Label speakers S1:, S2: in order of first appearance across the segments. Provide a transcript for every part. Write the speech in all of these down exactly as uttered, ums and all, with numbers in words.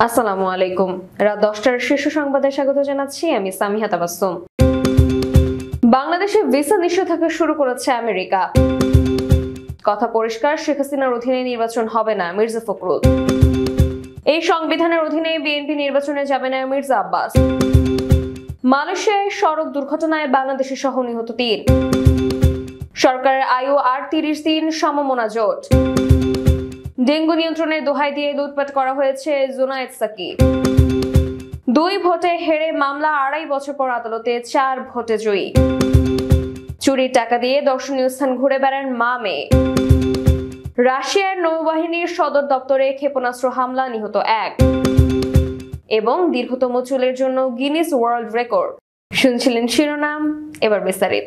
S1: আসসালামু আলাইকুম। রাত দশটার শীর্ষ সংবাদে স্বাগত জানাচ্ছি আমি সামিহা তাবাসসুম। বাংলাদেশে ভিসা নিষেধাজ্ঞা শুরু করেছে আমেরিকা। কথা পরিষ্কার, শেখ হাসিনার অধীনে নির্বাচন হবে না, মির্জা ফখরুল। এই সংবিধানের অধীনে বিএনপি নির্বাচনে যাবে না, মির্জা আব্বাস। মালয়েশিয়ায় সড়ক দুর্ঘটনায় বাংলাদেশি সহ নিহত তিন। সরকারের আয়ু আর তিরিশ দিন, সমমন জোট। ডেঙ্গু নিয়ন্ত্রণের দোহাই দিয়ে লুটপাট করা হয়েছে, জুনায়েদ সাকি। দুই ভোটে হেরে মামলা আড়াই বছর পর আদালতে চার ভোটে জয়ী। চুরির টাকা দিয়ে দর্শনীয় স্থান ঘুরে বেড়ান মা মেয়ে। রাশিয়ার নৌবাহিনীর সদর দপ্তরে ক্ষেপণাস্ত্র হামলা, নিহত এক। এবং দীর্ঘতম চুলের জন্য গিনিস ওয়ার্ল্ড রেকর্ড। শুনছিলেন শিরোনাম, এবার বিস্তারিত।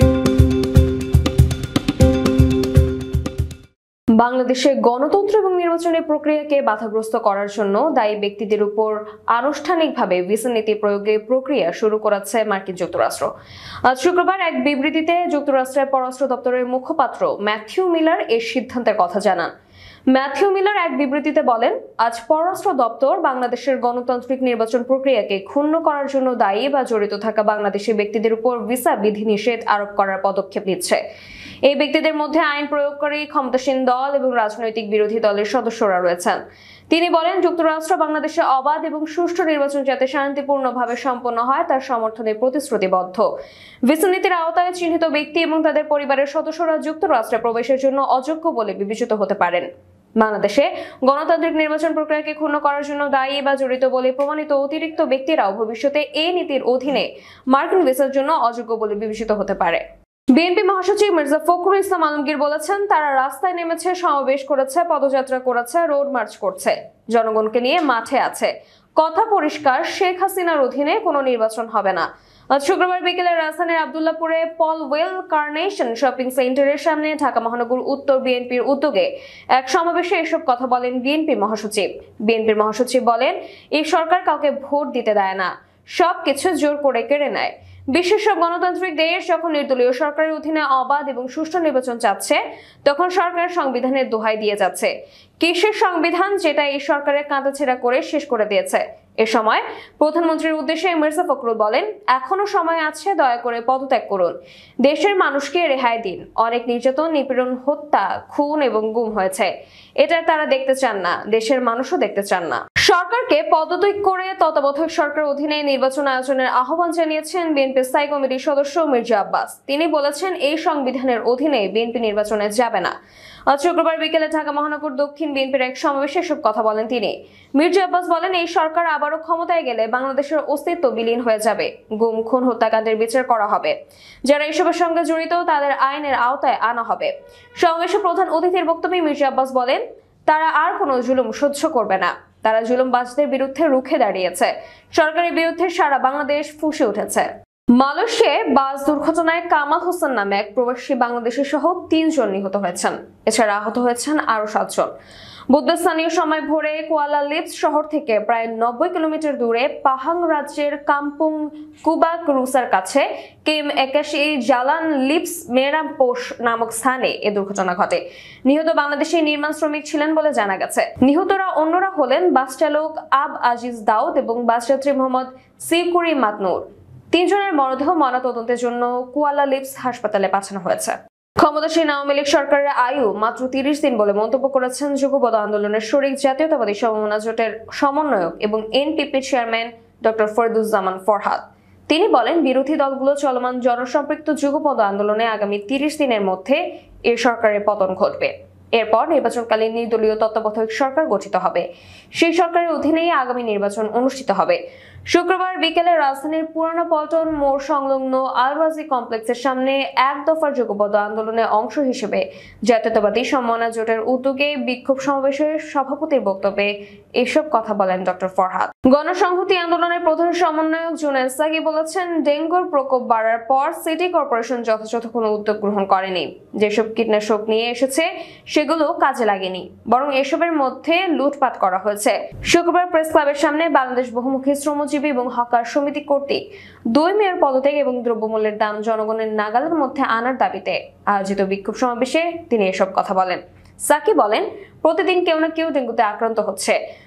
S1: বাংলাদেশে গণতন্ত্র এবং নির্বাচনের প্রক্রিয়াকে বাধাগ্রস্ত করার জন্য দায়ী ব্যক্তিদের উপর আনুষ্ঠানিকভাবে ভিসা নীতি প্রয়োগের প্রক্রিয়া শুরু করেছে মার্কিন যুক্তরাষ্ট্র। আজ শুক্রবার এক বিবৃতিতে যুক্তরাষ্ট্রের পররাষ্ট্র দপ্তরের মুখপাত্র ম্যাথিউ মিলার এই সিদ্ধান্তের কথা জানান। ম্যাথিউ মিলার এক বিবৃতিতে বলেন, আজ পররাষ্ট্র দপ্তর বাংলাদেশের গণতান্ত্রিক নির্বাচন প্রক্রিয়াকে ক্ষুণ্ণ করার জন্য দায়ী বা জড়িত থাকা বাংলাদেশি ব্যক্তিদের উপর ভিসা বিধিনিষেধ আরোপ করার পদক্ষেপ নিচ্ছে। এই ব্যক্তিদের মধ্যে আইন প্রয়োগকারী, ক্ষমতাসীন দল এবং রাজনৈতিক বিরোধী দলের সদস্যরা রয়েছেন। তিনি বলেন, যুক্তরাষ্ট্র বাংলাদেশে অবাধ এবং সুষ্ঠু নির্বাচন যাতে শান্তিপূর্ণভাবে সম্পন্ন হয় তার সমর্থনে প্রতিশ্রুতিবদ্ধ। ভিসা নীতির আওতায় চিহ্নিত ব্যক্তি এবং তাদের পরিবারের সদস্যরা যুক্তরাষ্ট্রে প্রবেশের জন্য অযোগ্য বলে বিবেচিত হতে পারেন। বাংলাদেশে গণতান্ত্রিক নির্বাচন প্রক্রিয়াকে ক্ষুণ্ণ করার জন্য দায়ী বা জড়িত বলে প্রমাণিত অতিরিক্ত ব্যক্তিরাও ভবিষ্যতে এই নীতির অধীনে মার্কিন ভিসার জন্য অযোগ্য বলে বিবেচিত হতে পারে। বিএনপি মহাসচিব মির্জা ফখরুল ইসলাম আলমগীর বলেছেন, তারা রাস্তায় নেমেছে, সমাবেশ করেছে, পদযাত্রা করেছে, রোড মার্চ করছে, জনগণকে নিয়ে মাঠে আছে। কথা পরিষ্কার, শেখ হাসিনার অধীনে কোনো নির্বাচন হবে না। আজ শুক্রবার বিকেলে রাজধানীর আব্দুল্লাহপুরে পলওয়েল কার্নেশন শপিং সেন্টারের সামনে ঢাকা মহানগর উত্তর বিএনপির উদ্যোগে এক সমাবেশে এসব কথা বলেন বিএনপি মহাসচিব। বিএনপির মহাসচিব বলেন, এই সরকার কাউকে ভোট দিতে দেয় না, সবকিছু জোর করে কেড়ে নেয়। বিশ্বের সব গণতান্ত্রিক দেশ যখন নির্দলীয় সরকারের অধীনে অবাধ এবং সুষ্ঠু নির্বাচন চাচ্ছে, তখন সরকার সংবিধানের দোহাই দিয়ে যাচ্ছে। কিসের সংবিধান, যেটা এই সরকারের কাঁটাছেঁড়া করে শেষ করে দিয়েছে। এ সময় প্রধানমন্ত্রীর উদ্দেশ্যে মির্জা ফখরুল বলেন, এখনো সময় আছে, দয়া করে পদত্যাগ করুন, দেশের মানুষকে রেহাই দিন। অনেক নির্যাতন, নিপীড়ন, হত্যা, খুন এবং গুম হয়েছে, এটা তারা দেখতে চান না, দেশের মানুষও দেখতে চান না। সরকারকে পদত্যাগ করে তত্ত্বাবধায়ক সরকার অধীনে নির্বাচন আয়োজনের আহ্বান জানিয়েছেন বিএনপির স্থায়ী কমিটির সদস্য মির্জা আব্বাস। তিনি বলেছেন, এই সংবিধানের অধীনে বিএনপি নির্বাচনে যাবে না। আজ শুক্রবার বিকেলে ঢাকা মহানগর দক্ষিণ বিএনপির এক সমাবেশে এসব কথা বলেন তিনি। মির্জা আব্বাস বলেন, এই সরকার আবারও ক্ষমতায় গেলে বাংলাদেশের অস্তিত্ব বিলীন হয়ে যাবে। গুম, খুন, হত্যাকাণ্ডের বিচার করা হবে। যারা এসবের সঙ্গে জড়িত তাদের আইনের আওতায় আনা হবে। সমাবেশে প্রধান অতিথির বক্তব্যে মির্জা আব্বাস বলেন, তারা আর কোনো জুলুম সহ্য করবে না। তারা জুলুমবাজদের বিরুদ্ধে রুখে দাঁড়িয়েছে। সরকারের বিরুদ্ধে সারা বাংলাদেশ ফুঁসে উঠেছে। মালয়েশিয়ায় বাস দুর্ঘটনায় কামাল হোসেন নামে এক প্রবাসী বাংলাদেশি সহ তিনজন নিহত হয়েছেন। এছাড়া আহত হয়েছেন আরো সাতজন। বুধবার স্থানীয় সময় ভোরে কুয়ালা লিপস শহর থেকে প্রায় নব্বই কিলোমিটার দূরে পাহাং রাজ্যের কাম্পুং কুবাক রুসার কাছে কেম একাশি জালান লিপস মেরামপোষ নামক স্থানে এ দুর্ঘটনা ঘটে। নিহত বাংলাদেশি নির্মাণ শ্রমিক ছিলেন বলে জানা গেছে। নিহতরা অন্যরা হলেন বাস চালক আব আজিজ দাউদ এবং বাসযাত্রী মোহাম্মদ সিকুরি মাতনুর। তিনজনের মরদেহ ময়নাতদন্তের জন্য কুয়ালা লিপস হাসপাতালে পাঠানো হয়েছে। ক্ষমতাসীন আওয়ামী লীগ সরকারের আয়ু মাত্র তিরিশ দিন বলে মন্তব্য করেছেন যুগপৎ আন্দোলনের শরিক জাতীয়তাবাদী সমমন জোটের সমন্বয়ক এবং NPP chairman doctor Fariduzzaman Farhad. তিনি বলেন, বিরোধী দলগুলো চলমান জনসম্পৃক্ত যুগপৎ আন্দোলনে আগামী তিরিশ দিনের মধ্যে এ সরকারের পতন ঘটবে। এরপর নির্বাচনকালীন নির্দলীয় তত্ত্বাবধায়ক সরকার গঠিত হবে। সেই সরকারের অধীনেই আগামী নির্বাচন অনুষ্ঠিত হবে। শুক্রবার বিকেলে রাজধানীর পুরানো পল্টন মোড় সংলগ্ন আলবাজি কমপ্লেক্সের সামনে এক দফার যুগপৎ আন্দোলনের অংশ হিসেবে জাতীয়তাবাদী সমমন জোটের উদ্যোগে বিক্ষোভ সমাবেশের সভাপতির বক্তব্যে এসব কথা বলেন ডক্টর ফরহাদ। গণসংহতি আন্দোলনের প্রধান সমন্বয়ক জুনায়েদ সাকি বলেছেন, ডেঙ্গুর প্রকোপ বাড়ার পর সিটি কর্পোরেশন যথাযথ কোনো উদ্যোগ গ্রহণ করেনি। যেসব কীটনাশক নিয়ে এসেছে সেগুলো কাজে লাগেনি, বরং এসবের মধ্যে লুটপাট করা হয়েছে। শুক্রবার প্রেস ক্লাবের সামনে বাংলাদেশ বহুমুখী শ্রমজীবী এবং হকার সমিতি কর্তৃক দুই মেয়র পদত্যাগ এবং দ্রব্যমূল্যের দাম জনগণের নাগালের মধ্যে আনার দাবিতে আয়োজিত বিক্ষোভ সমাবেশে তিনি এসব কথা বলেন। সাকি বলেন, প্রতিদিন কেউ না কেউ ডেঙ্গুতে আক্রান্ত হচ্ছে।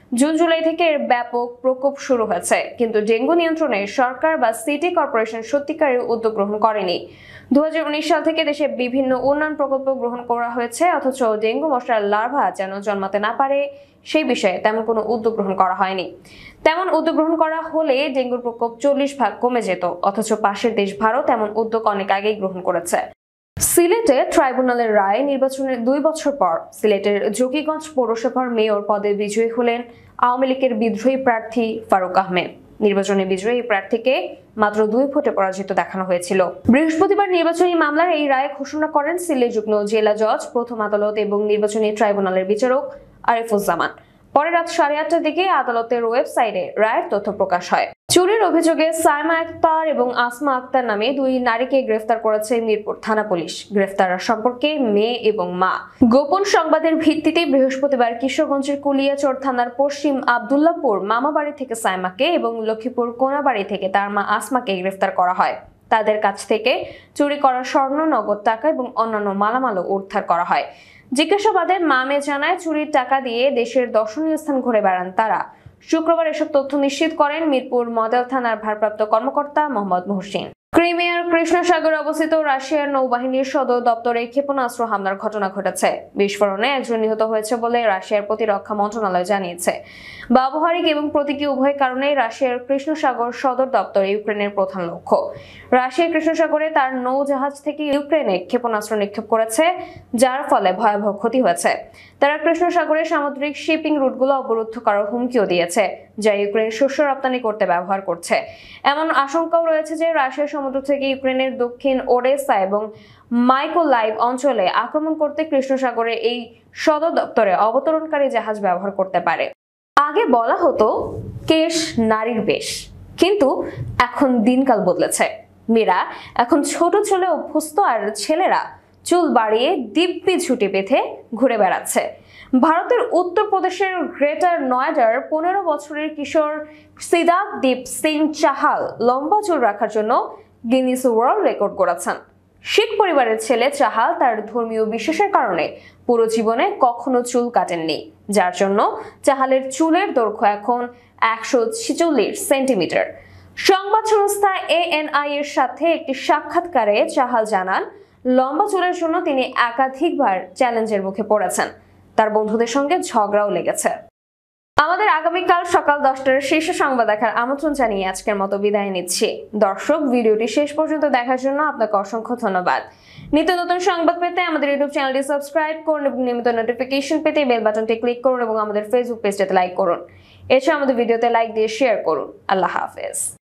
S1: জুন জুলাই থেকে এর ব্যাপক প্রকোপ শুরু হয়েছে, কিন্তু ডেঙ্গু নিয়ন্ত্রণে সরকার বা সিটি কর্পোরেশন সত্যিকারের উদ্যোগ গ্রহণ করেনি। দু হাজার উনিশ সাল থেকে দেশে বিভিন্ন উন্নয়ন প্রকল্প গ্রহণ করা হয়েছে, অথচ ডেঙ্গু মশার লার্ভা যেন জন্মাতে না পারে সেই বিষয়ে তেমন কোনো উদ্যোগ গ্রহণ করা হয়নি। তেমন উদ্যোগ গ্রহণ করা হলে ডেঙ্গুর প্রকোপ চল্লিশ ভাগ কমে যেত, অথচ পাশের দেশ ভারত এমন উদ্যোগ অনেক আগেই গ্রহণ করেছে। সিলেটে ট্রাইব্যুনালের রায় নির্বাচনের দুই বছর পর সিলেটের জকিগঞ্জ পৌরসভার মেয়র পদে বিজয়ী হলেন আওয়ামী লীগের বিদ্রোহী প্রার্থী ফারুক আহমেদ। নির্বাচনে বিজয়ী প্রার্থীকে মাত্র দুই ভোটে পরাজিত দেখানো হয়েছিল। বৃহস্পতিবার নির্বাচনী মামলার এই রায় ঘোষণা করেন সিলেট যুগ্ম জেলা জজ, প্রথম আদালত এবং নির্বাচনী ট্রাইব্যুনালের বিচারক আরিফুজ্জামান। পরে রাত সাড়ে আটটার দিকে আদালতের ওয়েবসাইটে রায়ের তথ্য প্রকাশ হয়। চুরির অভিযোগে সাইমা আক্তার এবং আসমা আক্তার নামে দুই নারীকে গ্রেফতার করেছে মিরপুর থানা পুলিশ। গ্রেফতাররা সম্পর্কে মেয়ে এবং মা। গোপন সংবাদের ভিত্তিতে বৃহস্পতিবার কিশোরগঞ্জের কুলিয়াচর থানার পশ্চিম আব্দুল্লাহপুর মামাবাড়ি থেকে সাইমাকে এবং লক্ষ্মীপুর কোনাবাড়ি থেকে তার মা আসমাকে গ্রেফতার করা হয়। তাদের কাছ থেকে চুরি করা স্বর্ণ, নগদ টাকা এবং অন্যান্য মালামালও উদ্ধার করা হয়। জিজ্ঞাসাবাদে মা মেয়ে জানায় চুরির টাকা দিয়ে দেশের দর্শনীয় স্থান ঘুরে বেড়ান তারা। শুক্রবার এসব তথ্য নিশ্চিত করেন মিরপুর মডেল থানার ভারপ্রাপ্ত কর্মকর্তা মোহাম্মদ মহসিন। ক্রিমিয়ার কৃষ্ণ সাগরে অবস্থিত রাশিয়ার নৌবাহিনীর সদর দপ্তরে ক্ষেপণাস্ত্র হামলার ঘটনা ঘটেছে। বিস্ফোরণে একজন নিহত হয়েছে বলে রাশিয়ার প্রতিরক্ষা মন্ত্রণালয় জানিয়েছে। ব্যবহারিক এবং প্রতীকী উভয় কারণে রাশিয়ার কৃষ্ণ সাগর সদর দপ্তর ইউক্রেনের প্রধান লক্ষ্য। রাশিয়া কৃষ্ণ সাগরে তার নৌজাহাজ থেকে ইউক্রেনে ক্ষেপণাস্ত্র নিক্ষেপ করেছে, যার ফলে ভয়াবহ ক্ষতি হয়েছে। তারা কৃষ্ণ সাগরের সামুদ্রিক শিপিং রুটগুলো অবরুদ্ধ করার হুমকিও দিয়েছে, যা ইউক্রেন শস্য রপ্তানি করতে ব্যবহার করছে। এমন আশঙ্কাও রয়েছে যে রাশিয়ার সমুদ্র থেকে ইউক্রেনের দক্ষিণ ওডেসা এবং মাইকোলাইভ অঞ্চলে আক্রমণ করতে কৃষ্ণ সাগরের এই সদর দপ্তরে অবতরণকারী জাহাজ ব্যবহার করতে পারে। আগে বলা হতো কেশ নারীর বেশ, কিন্তু এখন দিনকাল বদলেছে। মেয়েরা এখন ছোট ছেলে অভ্যস্ত, আর ছেলেরা চুল বাড়িয়ে দিব্যি ঝুঁটি বেঁধে ঘুরে বেড়াচ্ছে। ভারতের উত্তরপ্রদেশের গ্রেটার নয়ডার পনেরো বছরের কিশোর সিদ্ধার্থ দীপ সিং চাহাল লম্বা চুল রাখার জন্য গিনিস ওয়ার্ল্ড রেকর্ড গড়েছেন। শিখ পরিবারের ছেলে চাহাল তার ধর্মীয় বিশ্বাসের কারণে পুরো জীবনে কখনো চুল কাটেননি, যার জন্য চাহালের চুলের দৈর্ঘ্য এখন একশো ছিচল্লিশ সেন্টিমিটার। সংবাদ সংস্থা এএনআই এর সাথে একটি সাক্ষাৎকারে চাহাল জানান, লম্বা চুলের জন্য তিনি একাধিকবার চ্যালেঞ্জের মুখে পড়েছেন। তার বন্ধুদের সঙ্গে ঝগড়াও লেগেছে। আমাদের আগামীকাল সকাল দশটার শীর্ষ সংবাদ দেখার আমন্ত্রণ জানিয়ে আজকের মতো বিদায় নিচ্ছি। দর্শক, ভিডিওটি শেষ পর্যন্ত দেখার জন্য আপনাকে অসংখ্য ধন্যবাদ। নিত্য নতুন সংবাদ পেতে আমাদের ইউটিউব চ্যানেলটি সাবস্ক্রাইব করুন এবং নিয়মিত নোটিফিকেশন পেতে বেল বাটনটি ক্লিক করুন এবং আমাদের ফেসবুক পেজটাতে লাইক করুন। এছাড়া আমাদের ভিডিওতে লাইক দিয়ে শেয়ার করুন। আল্লাহ হাফেজ।